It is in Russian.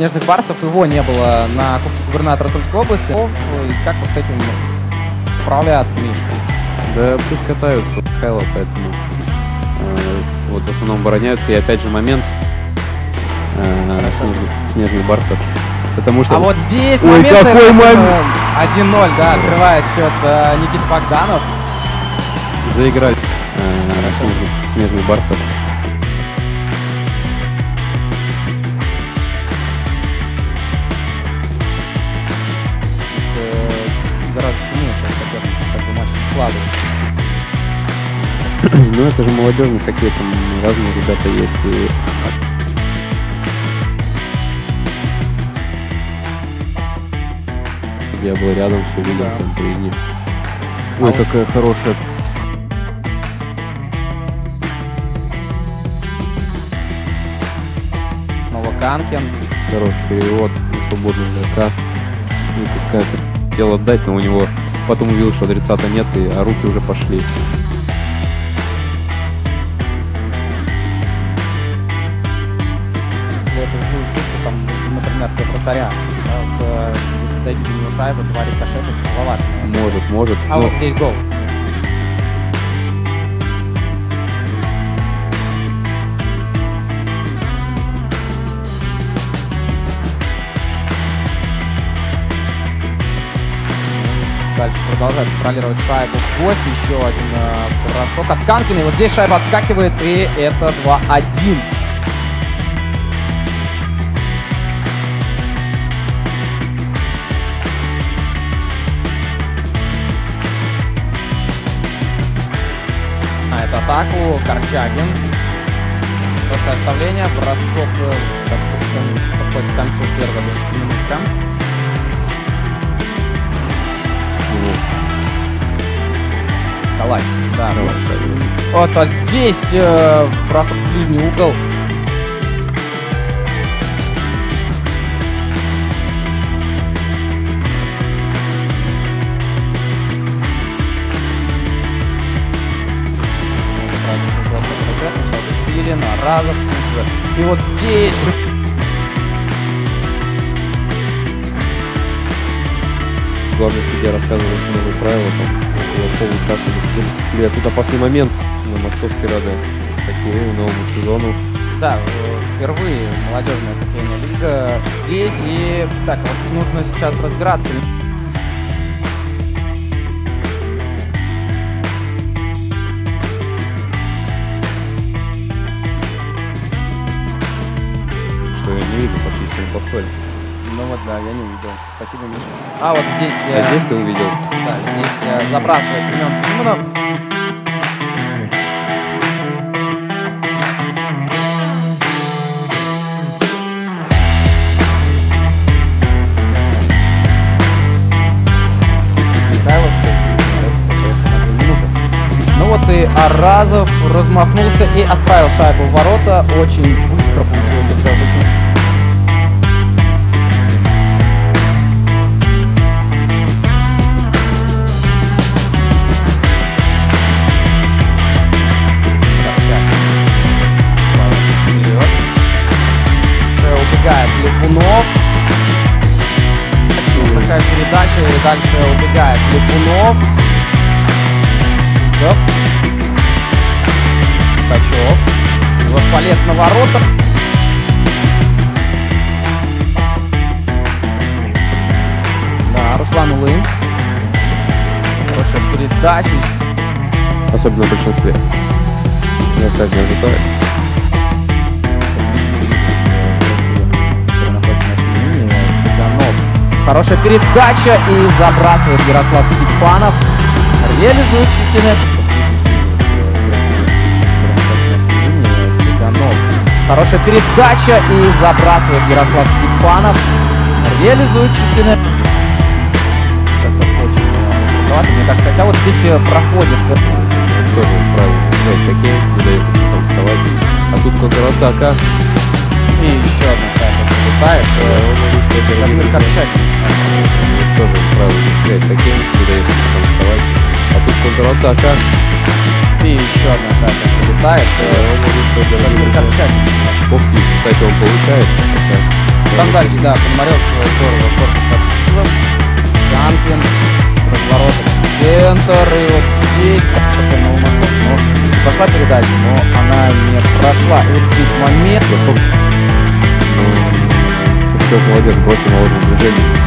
снежных барсов, его не было на Кубке губернатора Тульской области. И как вот с этим справляться, Миша? Да пусть катаются Михайло, поэтому вот в основном обороняются. И опять же момент снежных барсов. Потому что... А вот здесь ой, момент, какой момент! 1-0, да, открывает счет Никита Богданов. Заиграли снежных барсов. Гораздо сильнее сейчас соперник, как бы матч складывается. Ну это же молодежный хоккей, там разные ребята есть. И... Я был рядом, все видел, да. Там впереди. Ой, какая хорошая. Новоканкин. Хороший перевод на свободный игрока. И какая-то хотел отдать, но у него потом увидел, что адресата нет, а руки уже пошли. Это злую шутку, там, например, для вратаря. Да, вот, если дойти до него шайбы, два рикошета, тяжеловато. Может. А вот здесь гол. Дальше продолжает контролировать шайбу. Гость, еще один бросок от Канкина. И вот здесь шайба отскакивает, и это 2-1. На эту атаку Корчагин. Хорошее оставление. Бросок, допустим, подходит к концу первого 20-минутка. Давай, да. Вот, а здесь бросок в ближний угол. Разов. И вот здесь же. Главный судья рассказывал, что новые правила, там около получаса шли. Тут опасный момент на Московской Раде хоккею, новому сезону. Да, впервые молодежная хоккейная лига здесь. И так, вот нужно сейчас разбираться. Что я не видел фактически на повторе. Ну вот, да, я не увидел. Спасибо, Миша. А вот здесь... А здесь ты увидел? Да, здесь забрасывает Семен Симонов. Ну вот и Аразов размахнулся и отправил шайбу в ворота. Очень быстро получилось это. Убегает Липунов. Такая передача, и дальше убегает Липунов. Ткачев. Вот полез на ворота. Да, Руслан Улын. Хорошая передача. Особенно в большинстве. Я так не ожидаю. Хорошая передача и забрасывает Ярослав Степанов. Реализует численное. Хорошая передача и забрасывает Ярослав Степанов. Реализует численное. Как-то очень сложновато, мне кажется. Хотя вот здесь проходит. Тоже правильно играть хоккей, не дает потом вставать. А тут контратака. И еще одна шайба прилетает. Владимир Корчагин. Тоже правильно играть хоккей, не дает потом вставать. А тут контратака. И еще одна шайба прилетает. Владимир Корчагин. Кстати, он получает. Хотя... дальше, да, Пономарев здорово корпус подскизом. Ганкин, разворот в центр, и вот здесь, пока на Мостов, но пошла передача, но она не прошла. И вот здесь момент. Шевчук молодец, бросил на ложное движение.